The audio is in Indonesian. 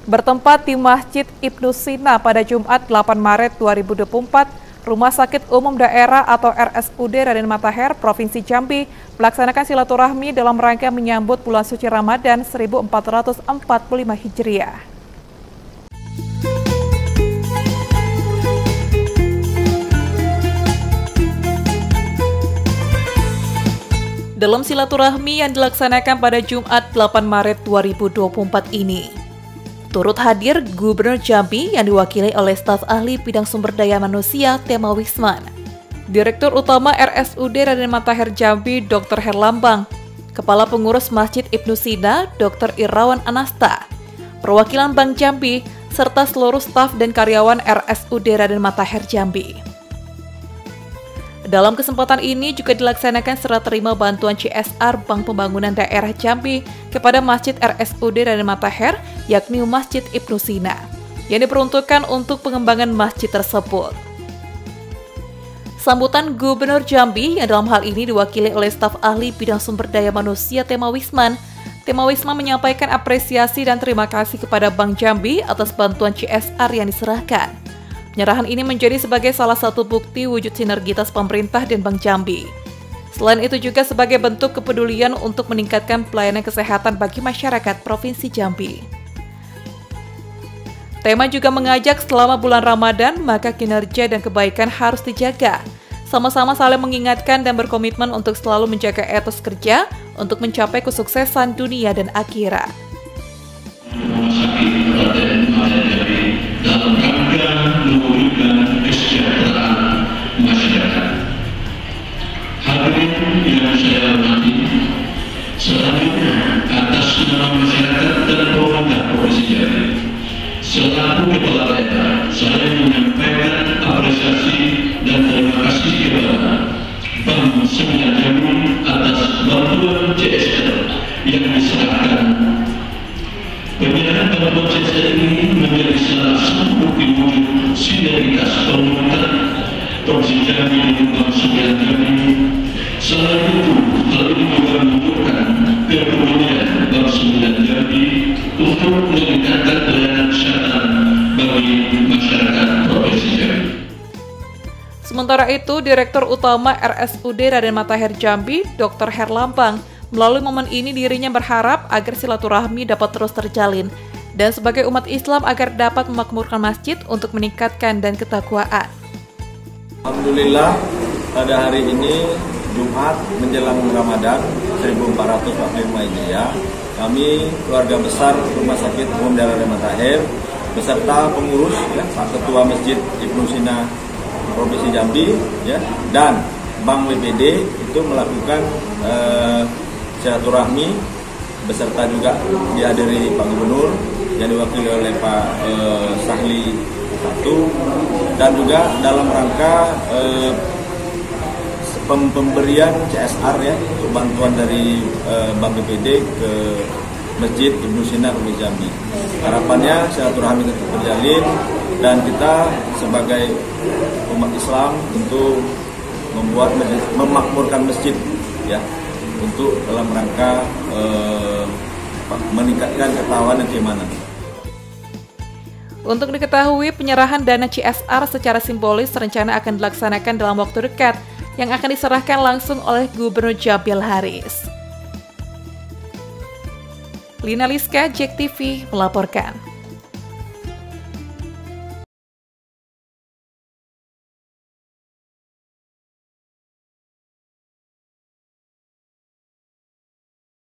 Bertempat di Masjid Ibnu Sina pada Jumat 8 Maret 2024, Rumah Sakit Umum Daerah atau RSUD Raden Matahir, Provinsi Jambi, melaksanakan silaturahmi dalam rangka menyambut bulan suci Ramadan 1445 Hijriah. Dalam silaturahmi yang dilaksanakan pada Jumat 8 Maret 2024 ini, turut hadir Gubernur Jambi yang diwakili oleh staf ahli bidang sumber daya manusia Tema Wisman, Direktur Utama RSUD Raden Matahir Jambi Dr. Herlambang, Kepala Pengurus Masjid Ibnu Sina Dr. Irawan Anasta, perwakilan Bank Jambi, serta seluruh staf dan karyawan RSUD Raden Matahir Jambi. Dalam kesempatan ini juga dilaksanakan serah terima bantuan CSR Bank Pembangunan Daerah Jambi kepada Masjid RSUD Raden Matahir, yakni Masjid Ibnu Sina, yang diperuntukkan untuk pengembangan masjid tersebut. Sambutan Gubernur Jambi yang dalam hal ini diwakili oleh staf ahli bidang sumber daya manusia Tema Wisman menyampaikan apresiasi dan terima kasih kepada Bank Jambi atas bantuan CSR yang diserahkan. Penyerahan ini menjadi sebagai salah satu bukti wujud sinergitas pemerintah dan Bank Jambi. Selain itu juga sebagai bentuk kepedulian untuk meningkatkan pelayanan kesehatan bagi masyarakat Provinsi Jambi. Tema juga mengajak selama bulan Ramadan, maka kinerja dan kebaikan harus dijaga. Sama-sama saling mengingatkan dan berkomitmen untuk selalu menjaga etos kerja untuk mencapai kesuksesan dunia dan akhirat. Dalam rangka mewujudkan kesejahteraan masyarakat. Hadirin yang saya hormati, selanjutnya atas nama masyarakat dan pemerintah Provinsi Jambi, selaku Kepala Daerah, saya menyampaikan apresiasi dan terima kasih kepada Bank Seminar Jambi atas bantuan CSR yang diserahkan. Penyerahan bantuan CSR ini menjadi salah satu bukti wujud sinergitas pemerintah Provinsi Jambi dengan Bank Seminar Jambi. Selain itu, hal ini juga menunjukkan kepedulian Bank Seminar Jambi untuk meningkatkan pelayanan kesehatan bagi masyarakat Provinsi Jambi. Sementara itu, Direktur Utama RSUD Raden Matahir Jambi, Dr. Herlambang, melalui momen ini dirinya berharap agar silaturahmi dapat terus terjalin dan sebagai umat Islam agar dapat memakmurkan masjid untuk meningkatkan dan ketakwaan. Alhamdulillah, pada hari ini Jumat menjelang Ramadan 1445 Hijriah, kami keluarga besar Rumah Sakit Umum Daerah Raden Matahir beserta pengurus Pak Ketua Masjid Ibnu Sina Provinsi Jambi dan Bank WPD itu melakukan silaturahmi beserta juga dihadiri Pak Gubernur yang diwakili oleh Pak Sahli 1 dan juga dalam rangka pemberian CSR untuk bantuan dari Bank BPD ke Masjid Ibnu Sina Provinsi Jambi. Harapannya silaturahmi tetap terjalin dan kita sebagai umat Islam untuk memakmurkan masjid untuk dalam rangka meningkatkan ketakwaan dan keimanan. Untuk diketahui, penyerahan dana CSR secara simbolis rencana akan dilaksanakan dalam waktu dekat yang akan diserahkan langsung oleh Gubernur Jambi Haris. Lina Liska, JEK TV melaporkan.